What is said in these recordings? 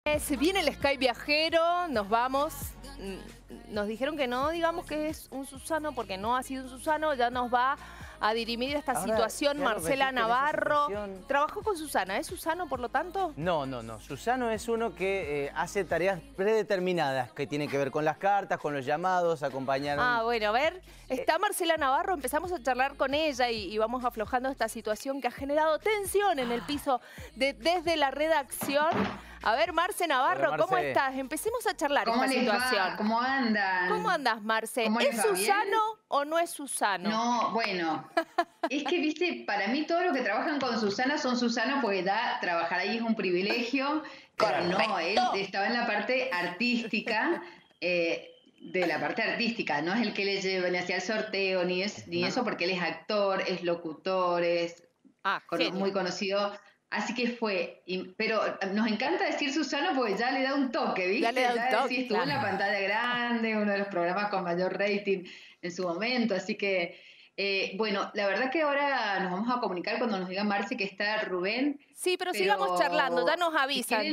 Se viene el Sky Viajero, nos vamos. Nos dijeron que no digamos que es un Susano porque no ha sido un Susano, ya nos va a dirimir esta situación Marcela Navarro. ¿Trabajó con Susana? ¿Es Susano por lo tanto? No. Susano es uno que hace tareas predeterminadas que tienen que ver con las cartas, con los llamados, acompañar... Bueno, a ver, está Marcela Navarro, empezamos a charlar con ella y vamos aflojando esta situación que ha generado tensión en el piso desde la redacción. A ver, Marce Navarro, Marce, ¿cómo estás? Empecemos a charlar esta situación. Va? ¿Cómo andan? ¿Cómo andas, Marce? ¿Es Susano o no es Susano? No, bueno, es que, viste, para mí todo lo que trabajan con Susana son Susana porque trabajar ahí es un privilegio. Pero no, él estaba en la parte artística, no es el que le hacía el sorteo, ni eso, porque él es actor, es locutor, es muy conocido. Así que fue, pero nos encanta decir Susano porque ya le da un toque, ¿viste? Ya le da un toque, sí, estuvo en la pantalla grande, uno de los programas con mayor rating en su momento, así que, bueno, la verdad que ahora nos vamos a comunicar cuando nos diga Marce que está Rubén. Sí, pero sigamos charlando, ya nos avisan,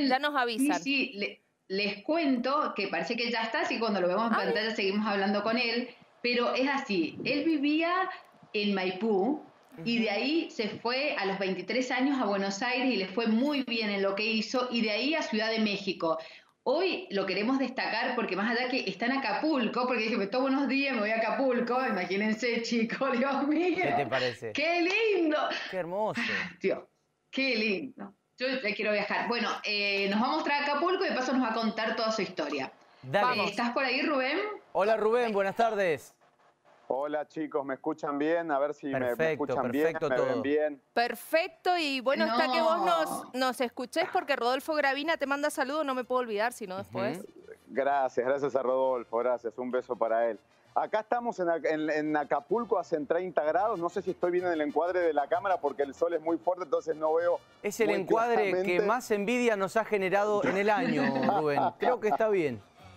Sí, les cuento que parece que ya está, así que cuando lo vemos en pantalla seguimos hablando con él, pero es así, él vivía en Maipú, y de ahí se fue a los 23 años a Buenos Aires y le fue muy bien en lo que hizo, y de ahí a Ciudad de México. Hoy lo queremos destacar porque más allá que está en Acapulco, porque dije, me tomo unos días, me voy a Acapulco, imagínense, chicos, Dios mío. ¿Qué te parece? ¡Qué lindo! ¡Qué hermoso! Dios, qué lindo. Yo ya quiero viajar. Bueno, nos va a mostrar Acapulco y de paso nos va a contar toda su historia. Dale. ¿Estás por ahí, Rubén? Hola, Rubén, buenas tardes. Hola chicos, ¿me escuchan bien? A ver si me escuchan bien, me ven bien. Perfecto, y bueno, está que vos nos escuches porque Rodolfo Gravina te manda saludos, no me puedo olvidar, si no después. Gracias a Rodolfo, gracias, un beso para él. Acá estamos en Acapulco, hacen 30 grados, no sé si estoy bien en el encuadre de la cámara porque el sol es muy fuerte, entonces no veo. Es el encuadre que más envidia nos ha generado en el año, Rubén, creo que está bien.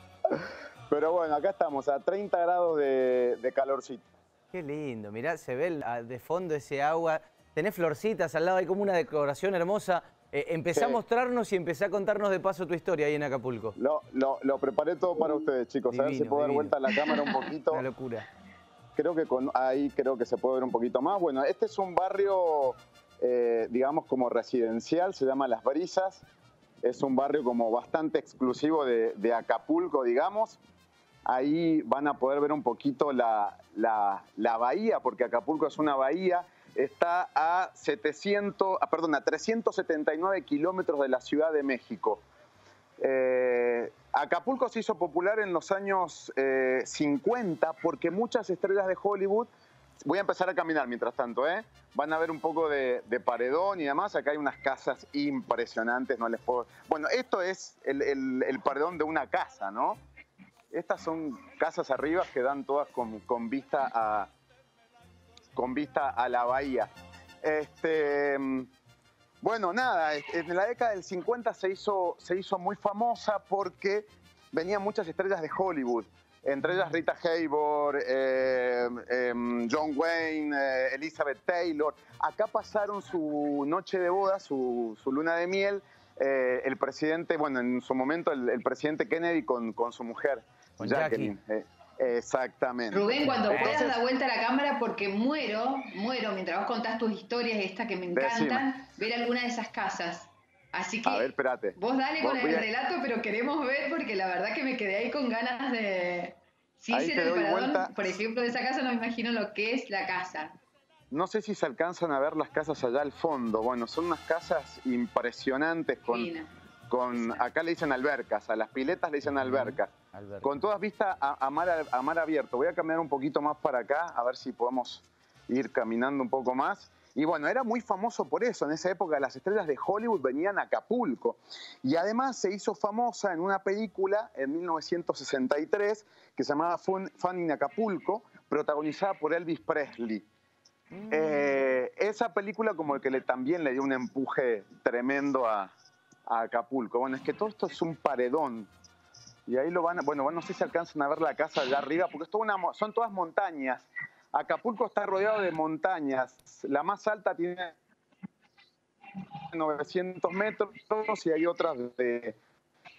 Pero bueno, acá estamos a 30 grados de calorcito. Qué lindo, mirá, se ve de fondo ese agua. Tenés florcitas al lado, hay como una decoración hermosa. Empecé a mostrarnos y empecé a contarnos de paso tu historia ahí en Acapulco. Lo preparé todo para ustedes, chicos. Divino, a ver si puedo dar vuelta a la cámara un poquito. Una locura. Creo que ahí se puede ver un poquito más. Bueno, este es un barrio, digamos, como residencial, se llama Las Brisas. Es un barrio como bastante exclusivo de Acapulco, digamos. Ahí van a poder ver un poquito la bahía, porque Acapulco es una bahía. Está a 379 kilómetros de la Ciudad de México. Acapulco se hizo popular en los años 50 porque muchas estrellas de Hollywood... Voy a empezar a caminar mientras tanto, ¿eh? Van a ver un poco de paredón y demás. Acá hay unas casas impresionantes, no les puedo... Bueno, esto es el paredón de una casa, ¿no? Estas son casas arriba que dan todas con vista a la bahía. Bueno, nada, en la década del 50 se hizo muy famosa porque venían muchas estrellas de Hollywood. Entre ellas Rita Hayworth, John Wayne, Elizabeth Taylor. Acá pasaron su noche de boda, su luna de miel, el presidente, bueno, en su momento el presidente Kennedy con su mujer, Jacqueline. Exactamente. Rubén, cuando puedas dar vuelta a la cámara porque muero, mientras vos contás tus historias estas que me encantan, ver alguna de esas casas. Así que, a ver, espérate. Vos dale con el relato, pero queremos ver porque la verdad que me quedé ahí con ganas de... Si es en el paradón, por ejemplo, de esa casa, no me imagino lo que es la casa. No sé si se alcanzan a ver las casas allá al fondo. Bueno, son unas casas impresionantes acá le dicen albercas, a las piletas le dicen albercas. Con todas vistas a mar abierto. Voy a caminar un poquito más para acá, a ver si podemos ir caminando un poco más. Y bueno, era muy famoso por eso. En esa época las estrellas de Hollywood venían a Acapulco. Y además se hizo famosa en una película en 1963 que se llamaba Fun in Acapulco, protagonizada por Elvis Presley. Esa película como que también le dio un empuje tremendo a Acapulco. Bueno, es que todo esto es un paredón. Y ahí lo van a... Bueno, no sé si alcanzan a ver la casa allá arriba, porque son todas montañas. Acapulco está rodeado de montañas. La más alta tiene 900 metros y hay otras de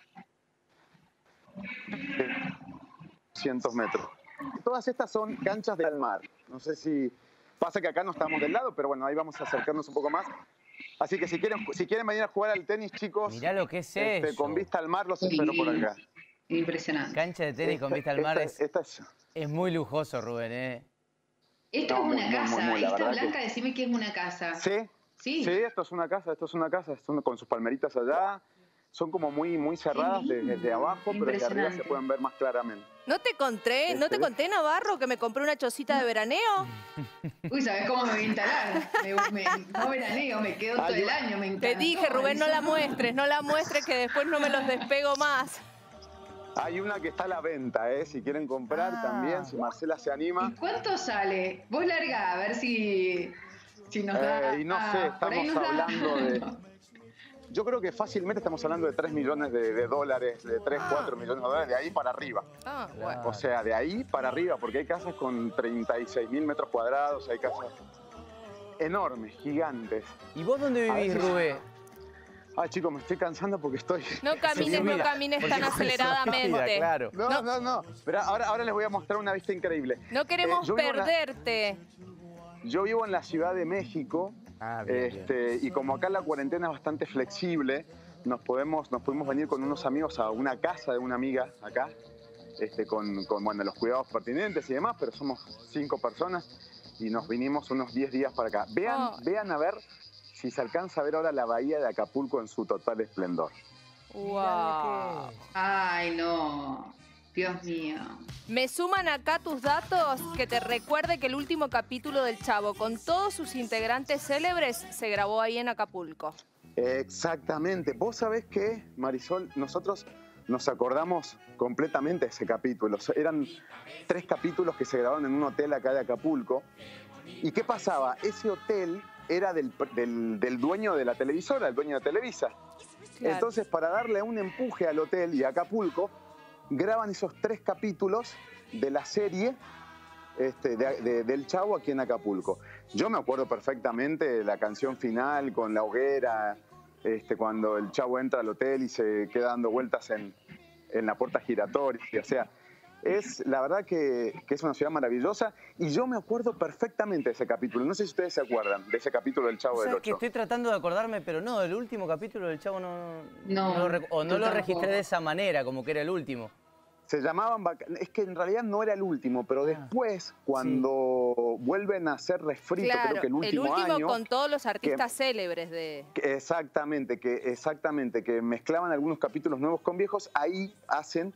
200 metros. Todas estas son canchas del mar. No sé si pasa que acá no estamos del lado, pero bueno, ahí vamos a acercarnos un poco más. Así que si quieren venir a jugar al tenis, chicos, mirá lo que es eso. Con vista al mar, los espero por acá. Impresionante. Cancha de tenis con vista al mar es muy lujoso, Rubén, ¿eh? Esto es una casa. Esta blanca, decime que es una casa. Sí, esto es una casa, con sus palmeritas allá. Son como muy cerradas desde abajo, pero desde arriba se pueden ver más claramente. ¿No te conté, Navarro, que me compré una chocita de veraneo? Uy, ¿sabés cómo me voy a instalar? No veraneo, me quedo todo el año, me encanta. Te dije, Rubén, no la muestres, que después no me los despego más. Hay una que está a la venta, si quieren comprar también, si Marcela se anima. ¿Y cuánto sale? Vos larga, a ver si nos da... Y no sé, estamos hablando de... Yo creo que fácilmente estamos hablando de 3 millones de dólares, de 3, 4 millones de dólares, de ahí para arriba. Bueno. O sea, de ahí para arriba, porque hay casas con 36.000 metros cuadrados, hay casas enormes, gigantes. ¿Y vos dónde vivís, Rubén? Ay, chicos, me estoy cansando porque estoy... No camines tan aceleradamente. Claro. No. Pero ahora les voy a mostrar una vista increíble. No queremos perderte. Yo vivo en la Ciudad de México. Bien. Y como acá la cuarentena es bastante flexible, nos pudimos venir con unos amigos a una casa de una amiga acá, con los cuidados pertinentes y demás, pero somos 5 personas y nos vinimos unos 10 días para acá. Vean a ver si se alcanza a ver ahora la bahía de Acapulco en su total esplendor. ¡Wow! ¡Ay, no! Dios mío. Me suman acá tus datos que te recuerde que el último capítulo del Chavo, con todos sus integrantes célebres, se grabó ahí en Acapulco. Exactamente. Vos sabés que, Marisol, nosotros nos acordamos completamente de ese capítulo. Eran 3 capítulos que se grabaron en un hotel acá de Acapulco. ¿Y qué pasaba? Ese hotel era del dueño de la televisora, el dueño de Televisa. Claro. Entonces, para darle un empuje al hotel y a Acapulco, graban esos 3 capítulos de la serie del Chavo aquí en Acapulco. Yo me acuerdo perfectamente de la canción final con la hoguera, cuando el Chavo entra al hotel y se queda dando vueltas en la puerta giratoria. O sea, la verdad que es una ciudad maravillosa y yo me acuerdo perfectamente de ese capítulo. No sé si ustedes se acuerdan de ese capítulo del Chavo del 8. Que estoy tratando de acordarme, pero no, el último capítulo del Chavo no lo registré de esa manera, como que era el último. Se llamaban... Es que en realidad no era el último, pero después, cuando vuelven a hacer refrito, claro, creo que el último año... con todos los artistas célebres de... Exactamente, que mezclaban algunos capítulos nuevos con viejos, ahí hacen...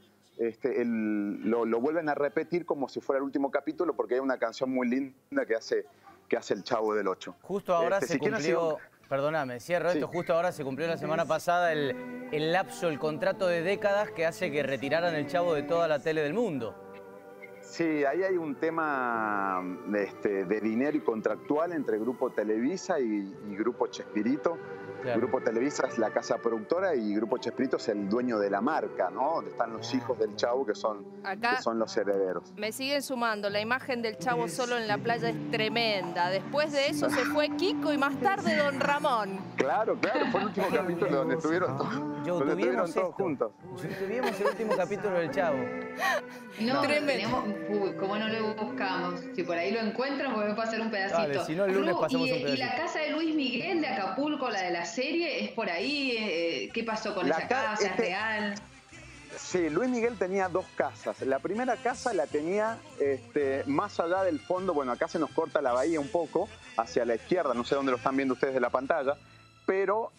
lo vuelven a repetir como si fuera el último capítulo porque hay una canción muy linda que hace el Chavo del 8. Justo ahora se cumplió, perdóname, cierro esto, justo ahora se cumplió la semana pasada el lapso, el contrato de décadas que hace que retiraran el Chavo de toda la tele del mundo. Sí, ahí hay un tema de dinero y contractual entre Grupo Televisa y Grupo Chespirito. Claro. Grupo Televisa es la casa productora y Grupo Chespirito es el dueño de la marca, ¿no? Donde están los hijos del Chavo que son los herederos. Me siguen sumando, la imagen del Chavo solo en la playa es tremenda. Después de eso se fue Kiko y más tarde Don Ramón. Claro, fue el último capítulo donde estuvieron todos juntos. Tuvimos el último capítulo del Chavo. No, ¿cómo no lo buscamos? Si por ahí lo encuentran, podemos pasar un pedacito. Dale, si no, el lunes pasamos un pedacito. ¿Y la casa de Luis Miguel de Acapulco, la de la serie, es por ahí? ¿Qué pasó con esa casa? ¿Es real? Sí, Luis Miguel tenía 2 casas. La primera casa la tenía más allá del fondo. Bueno, acá se nos corta la bahía un poco, hacia la izquierda, no sé dónde lo están viendo ustedes de la pantalla, pero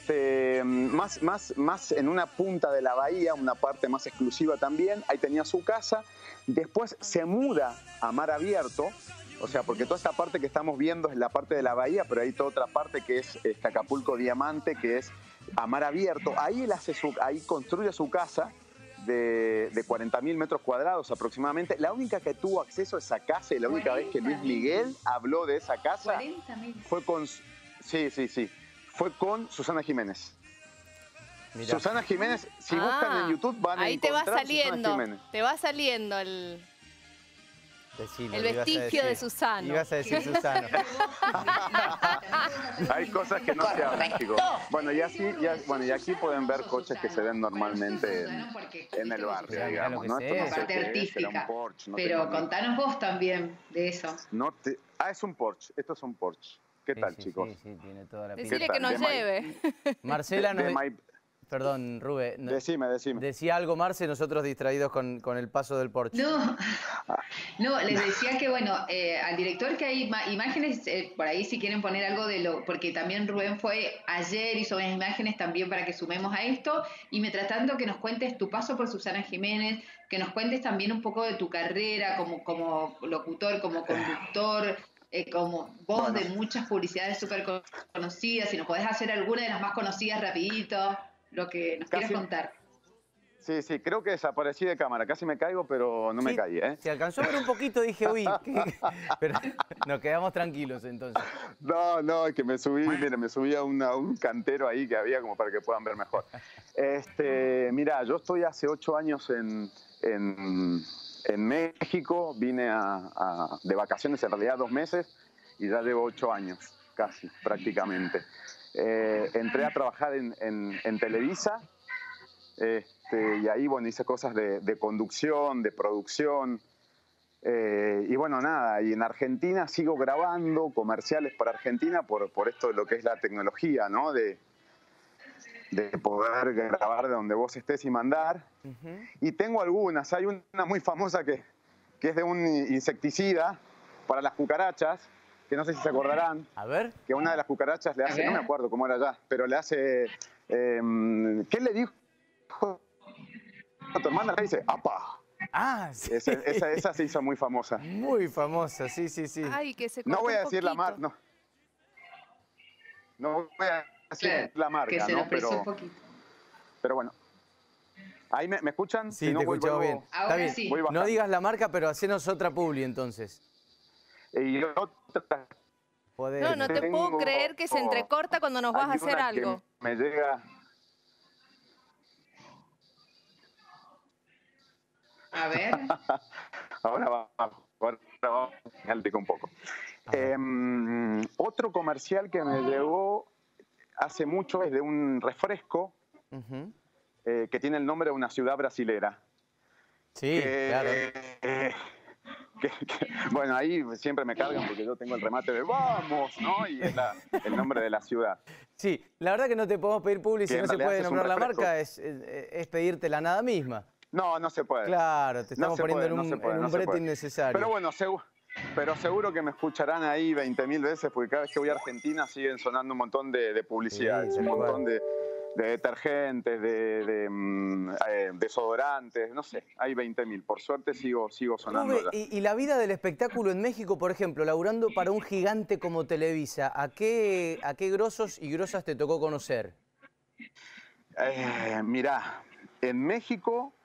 más en una punta de la bahía, una parte más exclusiva también, ahí tenía su casa. Después se muda a mar abierto, o sea, porque toda esta parte que estamos viendo es la parte de la bahía, pero hay toda otra parte que es Acapulco Diamante, que es a mar abierto. Ahí ahí construye su casa de 40.000 metros cuadrados aproximadamente. La única que tuvo acceso a esa casa y la única vez que Luis Miguel habló de esa casa fue con... Sí. Fue con Susana Jiménez. Mirá. Susana Jiménez, si buscan en YouTube van a encontrar ahí te va saliendo el... Decilo, el vestigio de Susano. Ibas a decir Susano. Hay cosas que no se hablan, chicos. Bueno, y aquí pueden ver coches que se ven normalmente en el barrio, digamos, ¿no? Esto no sé parte artística. Porsche, pero contanos vos también de eso. Es un Porsche. Esto es un Porsche. ¿Qué tal, chicos? Sí, tiene toda la pinta. Decirle que nos lleve. Marcela nos... Perdón, Rubén. Decime. Decía algo, Marce, nosotros distraídos con el paso del Porsche. No, les decía que, bueno, al director que hay imágenes, por ahí si quieren poner algo porque también Rubén fue ayer, hizo unas imágenes también para que sumemos a esto, y mientras tanto que nos cuentes tu paso por Susana Jiménez, que nos cuentes también un poco de tu carrera como locutor, como conductor, como voz de muchas publicidades súper conocidas, si nos podés hacer alguna de las más conocidas rapidito, lo que nos quieras contar. Sí, creo que desaparecí de cámara, casi me caigo, pero no me caí, ¿eh? Se alcanzó a ver un poquito, dije, uy, pero nos quedamos tranquilos entonces. No, es que me subí a un cantero ahí que había como para que puedan ver mejor. Mirá, yo estoy hace 8 años en México, vine de vacaciones, en realidad 2 meses, y ya llevo 8 años, casi, prácticamente. Entré a trabajar en Televisa, y ahí, bueno, hice cosas de conducción, de producción, y bueno, nada, y en Argentina sigo grabando comerciales para Argentina por esto de lo que es la tecnología, ¿no? De poder grabar de donde vos estés y mandar. Y tengo algunas, hay una muy famosa que es de un insecticida para las cucarachas, que no sé si se acordarán. A ver. Que una de las cucarachas le hace, no me acuerdo cómo era ya, pero le hace, ¿qué le dijo a tu hermana? Le dice, ¡apa! Ah, sí. Esa se hizo muy famosa. Muy famosa, sí. Ay, que se no voy a decir la marca, no voy a decir la marca, que se ¿no? Pero bueno. ¿Ahí me escuchan? Sí, si no, te escuchamos bien. Ahora está bien. Sí. No digas la marca, pero hacenos otra publi entonces. Y otra... No te puedo creer que se entrecorta cuando nos vas a hacer algo. Me llega... A ver. Ahora va, me un poco. Otro comercial que me llegó hace mucho es de un refresco que tiene el nombre de una ciudad brasilera. Sí, claro. Bueno, ahí siempre me cargan porque yo tengo el remate de ¡vamos!, ¿no? Y es el nombre de la ciudad. Sí, la verdad que no te podemos pedir publi si no se puede nombrar la marca, es pedirte la nada misma. No se puede. Claro, te estamos poniendo en un brete innecesario. Pero bueno, seguro que me escucharán ahí 20.000 veces, porque cada vez que voy a Argentina siguen sonando un montón de publicidades, un montón de detergentes, de desodorantes, no sé, hay 20.000. Por suerte sigo sonando. Y la vida del espectáculo en México, por ejemplo, laburando para un gigante como Televisa, ¿a qué grosos y grosas te tocó conocer? Mirá, en México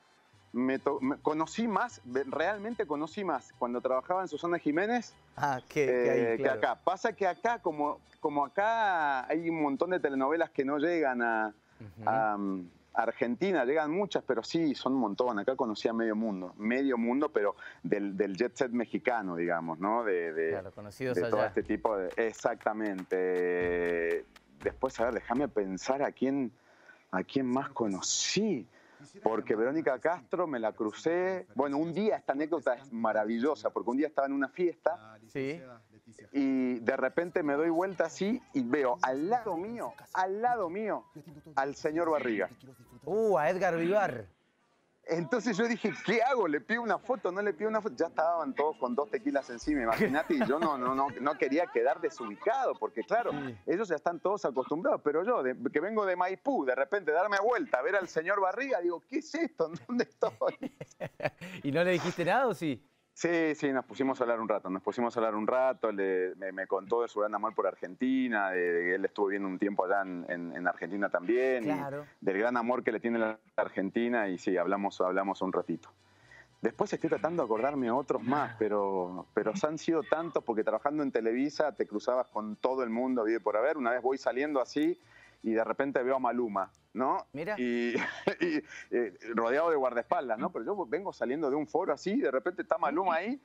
realmente conocí más cuando trabajaba en Susana Jiménez que acá. Pasa que acá, como acá hay un montón de telenovelas que no llegan a Argentina, llegan muchas, pero sí, son un montón. Acá conocí a medio mundo, pero del jet set mexicano, digamos, ¿no? Claro, conocidos de allá. todo este tipo de... Exactamente. Después, a ver, déjame pensar a quién más conocí. Porque Verónica Castro me la crucé. Bueno, un día, esta anécdota es maravillosa, porque un día estaba en una fiesta y de repente me doy vuelta así y veo al lado mío, al señor Barriga. A Edgar Vivar. Entonces yo dije, ¿qué hago? ¿Le pido una foto? ¿No le pido una foto? Ya estaban todos con 2 tequilas encima, imagínate, y yo no quería quedar desubicado, porque claro, ellos ya están todos acostumbrados, pero yo, que vengo de Maipú, de repente darme vuelta, ver al señor Barriga, digo, ¿qué es esto? ¿Dónde estoy? ¿Y no le dijiste nada o sí? Sí, nos pusimos a hablar un rato, me contó de su gran amor por Argentina, él estuvo viviendo un tiempo allá en Argentina también, claro. Y del gran amor que le tiene la Argentina, y sí, hablamos un ratito. Después estoy tratando de acordarme otros más, pero han sido tantos, porque trabajando en Televisa te cruzabas con todo el mundo, vive por haber. Una vez voy saliendo así y de repente veo a Maluma, ¿no? Mira. Y rodeado de guardaespaldas, ¿no? Pero yo vengo saliendo de un foro así y de repente está Maluma ahí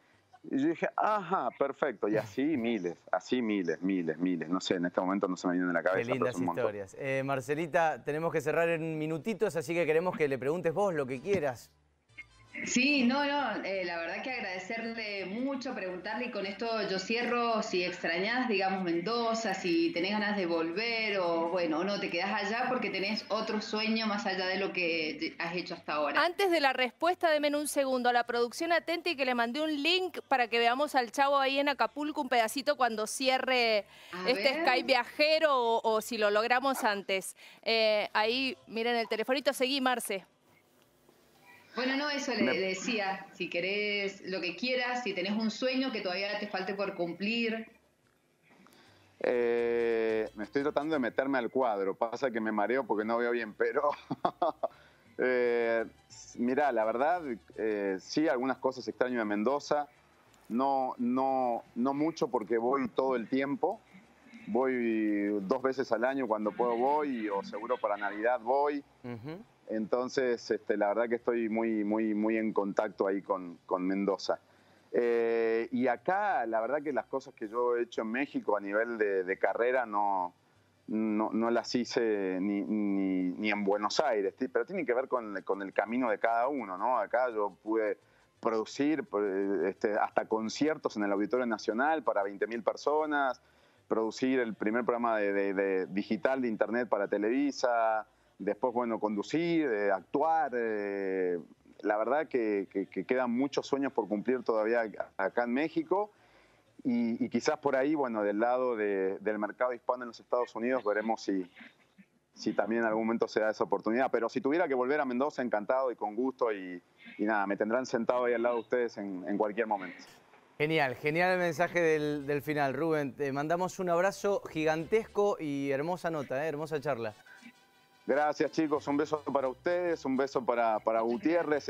Y yo dije, ajá, perfecto. Y así miles, miles. No sé, en este momento no se me viene en la cabeza. Qué lindas historias. Marcelita, tenemos que cerrar en minutitos, así que queremos que le preguntes vos lo que quieras. Sí, la verdad que agradecerle mucho, preguntarle, y con esto yo cierro. Si extrañás, digamos, Mendoza, si tenés ganas de volver o bueno, no te quedás allá porque tenés otro sueño más allá de lo que has hecho hasta ahora. Antes de la respuesta, denme un segundo a la producción atenta y que le mandé un link para que veamos al Chavo ahí en Acapulco un pedacito cuando cierre Sky Viajero o si lo logramos antes. Ahí, miren el telefonito, seguí, Marce. Bueno, no, eso le decía, si querés lo que quieras, si tenés un sueño que todavía te falte por cumplir. Me estoy tratando de meterme al cuadro, pasa que me mareo porque no veo bien, pero mirá, la verdad, sí, algunas cosas extraño de Mendoza, no mucho porque voy todo el tiempo, voy 2 veces al año cuando puedo voy, o seguro para Navidad voy. Entonces, la verdad que estoy muy en contacto ahí con Mendoza. Y acá, la verdad que las cosas que yo he hecho en México a nivel de carrera no las hice ni en Buenos Aires, pero tiene que ver con el camino de cada uno, ¿no? Acá yo pude producir hasta conciertos en el Auditorio Nacional para 20.000 personas, producir el primer programa de digital de internet para Televisa. Después, bueno, conducir, actuar. La verdad que quedan muchos sueños por cumplir todavía acá en México. Y quizás por ahí, bueno, del lado del mercado hispano en los Estados Unidos, veremos si también en algún momento se da esa oportunidad. Pero si tuviera que volver a Mendoza, encantado y con gusto. Y nada, me tendrán sentado ahí al lado de ustedes en cualquier momento. Genial el mensaje del final, Rubén. Te mandamos un abrazo gigantesco y hermosa nota, hermosa charla. Gracias, chicos. Un beso para ustedes, un beso para Gutiérrez,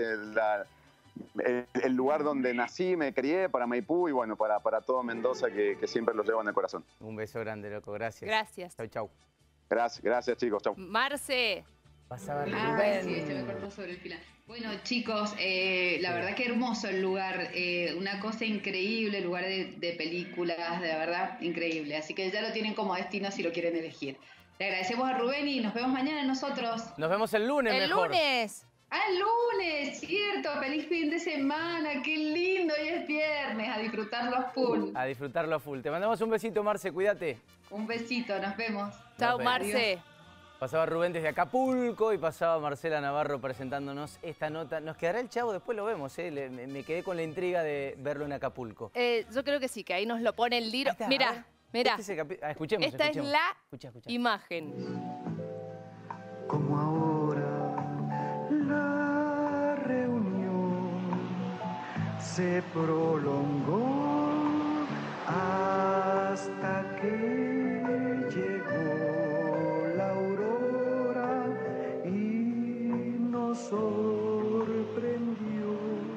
el lugar donde nací, me crié, para Maipú y bueno, para todo Mendoza que siempre los llevo en el corazón. Un beso grande, loco. Gracias. Gracias. Chau. Gracias, chicos. Chau. Marce. Pasaba Rubén. Sí, me cortó sobre el final. Bueno, chicos, la verdad que hermoso el lugar, una cosa increíble, lugar de películas, de verdad, increíble. Así que ya lo tienen como destino si lo quieren elegir. Le agradecemos a Rubén y nos vemos mañana nosotros. Nos vemos el lunes mejor. ¡El lunes! El lunes, cierto. Feliz fin de semana, qué lindo. Hoy es viernes, a disfrutarlo a full. A disfrutarlo a full. Te mandamos un besito, Marce, cuídate. Un besito, nos vemos. Chao, Marce. Pasaba Rubén desde Acapulco y pasaba Marcela Navarro presentándonos esta nota. Nos quedará el Chavo, después lo vemos, me quedé con la intriga de verlo en Acapulco. Yo creo que sí, que ahí nos lo pone el Liro. Mirá. Escuchemos. Esta es la imagen. Como ahora la reunión se prolongó hasta que llegó la aurora y nos sorprendió.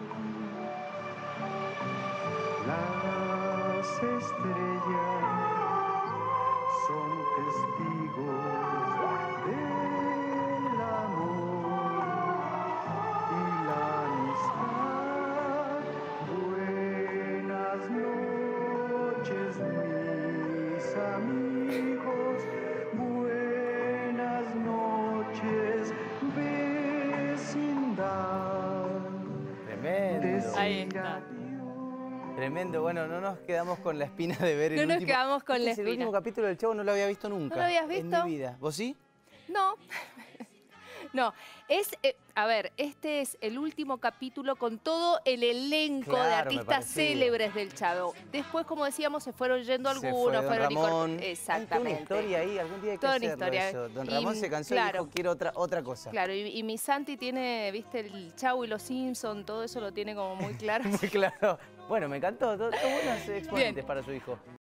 Las estrellas son testigos del amor y la amistad. Buenas noches, mis amigos. Buenas noches, vecindad. Tremendo. Ahí está. Tremendo, bueno, no nos quedamos con la espina de ver el último. No nos quedamos con la espina. El último capítulo del Chavo no lo había visto nunca. ¿No lo habías visto? En mi vida. ¿Vos sí? No. No, a ver, este es el último capítulo con todo el elenco de artistas célebres del Chavo. Después, como decíamos, se fueron yendo algunos. Don Ramón. Exactamente. Hay una historia ahí, algún día hay que toda hacerlo una historia. eso. Don Ramón se cansó y dijo, quiero otra cosa. Claro, y mi Santi tiene, viste, el Chavo y los Simpsons, todo eso lo tiene como muy claro. Muy claro. Bueno, me encantó, todos buenos exponentes para su hijo.